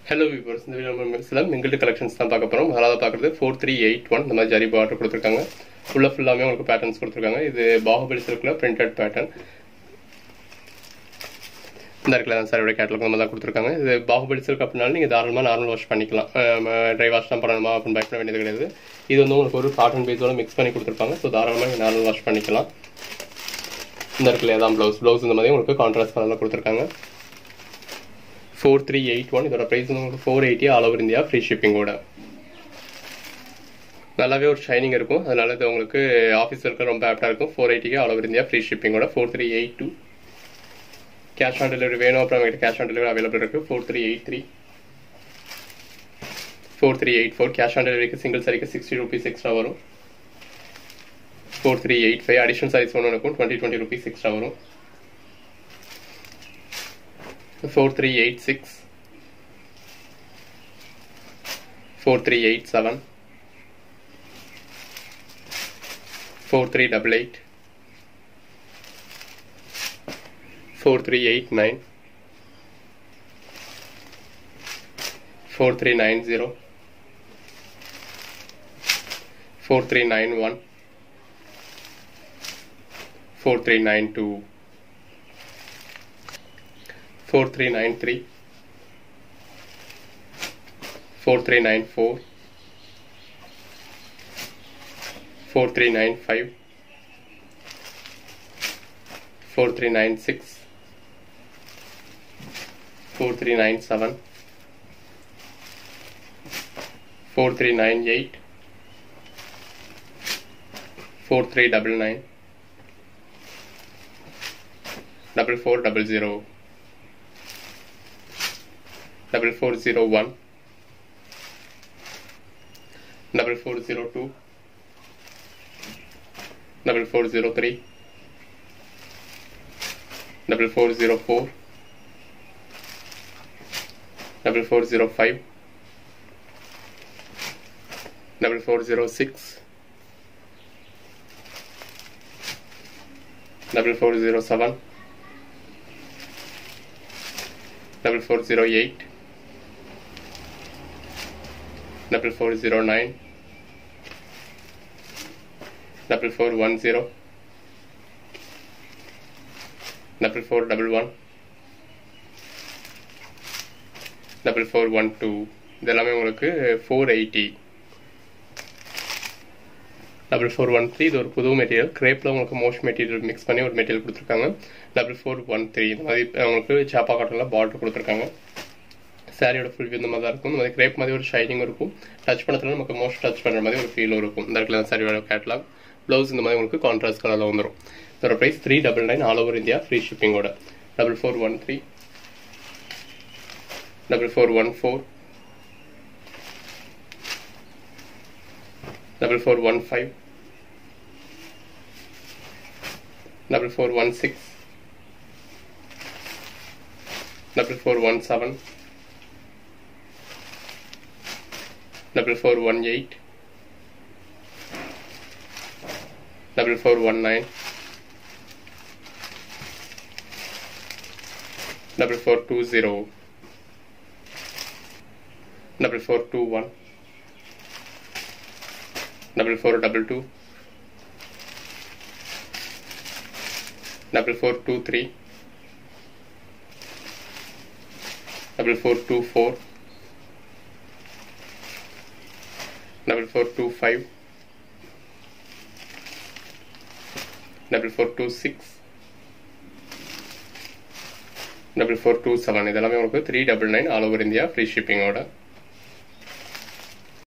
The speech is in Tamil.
Hello viewers, இந்த வீடியோ நம்ம சில மிங்கிள்டு கலெக்ஷன்ஸ் தான் பார்க்க போறோம். முதல்ல பார்க்குறது 4381 இந்த மாதிரி ஜரி பார்டர் கொடுத்துருக்காங்க. ஃபுல்லாமே உங்களுக்கு பேட்டர்ன்ஸ் கொடுத்துருக்காங்க. இது பாகுபலி சில்க்ல பிரிண்டட் பேட்டர்ன். இந்த இடத்துல தான் சாரியோட கேட்டலாக் நம்ம தான் கொடுத்துருக்காங்க. இது பாகுபலி சில்க் அப்படினாலும் நீங்கள் தாராளமாக நார்மல் வாஷ் பண்ணிக்கலாம். ட்ரை வாஷ் தான் பண்ணணுமா அப்படின்னு பயப்பட வேண்டியது கிடையாது. இது வந்து உங்களுக்கு ஒரு காட்டன் பேஸோட மிக்ஸ் பண்ணி கொடுத்துருப்பாங்க. ஸோ தாராளமாக நீங்கள் நார்மல் வாஷ் பண்ணிக்கலாம். இந்த இடத்துல தான் ப்ளவுஸ் இந்த மாதிரி உங்களுக்கு கான்ட்ராஸ்ட் கலரில் கொடுத்துருக்காங்க. 4381 இதோட பிரைஸ் வந்து உங்களுக்கு 480 ஆல் ஓவர் இந்தியா ஃப்ரீ ஷிப்பிங்கோட. நல்லாவே ஒரு ஷைனிங் இருக்கும். அதனால இது உங்களுக்கு ஆஃபீஸ் இருக்க ரொம்ப ஆப்டாக இருக்கும். 480 ஆல் ஓவர் இந்தியா ஃப்ரீ ஷிப்பிங்கோட. 4382 கேஷ் ஆன் டெலிவரி வேணும் அப்புறம் எங்கிட்ட கேஷ் ஆன் டெலிவரி அவைலபிள் இருக்குது. 4383 4384 கேஷ் ஆன் டெலிவரிக்கு சிங்கிள் சாரிக்கு 60 rupees எக்ஸ்ட்ரா வரும். 4385 அடிஷனல் சாரீஸ் ஒன்று இருக்கும் 20 rupees எக்ஸ்ட்ரா வரும். 4386 4387 4388 4389 4390 4391 4392 4393 4394 4395 4396 4397 4398 4399 4400 4401 4402 4403 4404 4405 4406 4407 4408 4409 4410 4411 4412 இதெல்லாமே உங்களுக்கு 480. 4413 இது ஒரு புது மெட்டீரியல். கிரேப்பில் உங்களுக்கு மோஸ்ட் மெட்டீரியல் மிக்ஸ் பண்ணி ஒரு மெட்டீரியல் கொடுத்துருக்காங்க. 4413 இந்த மாதிரி உங்களுக்கு சாப்பா காட்டனில் பார்டர் கொடுத்துருக்காங்க. சாரியோட ஃபுல் வியூ இந்த மாதிரி தான் இருக்கும். இந்த மாதிரி கிரேப் மாதிரி ஒரு ஷைனிங் இருக்கும். டச் பண்ணத்துல நமக்கு மோஸ்ட் டச் பண்ணுற மாதிரி ஒரு ஃபீலும் இருக்கும். இந்த இடத்துல சாரியோட கேட்டலாக் ப்ளவுஸ் இந்த மாதிரி உங்களுக்கு கான்ட்ராஸ்ட் கலரில் வந்துடும். இதோட price 399 all over India free ஷிப்பிங்கோட. 4413 4414 4415 4416 4417 4418 4419 4420 4421 4422 4423 4424 4425 4426 4427 இதெல்லாமே உங்களுக்கு 399 ஆல் ஓவர் இந்தியா ஃப்ரீ ஷிப்பிங்கோட.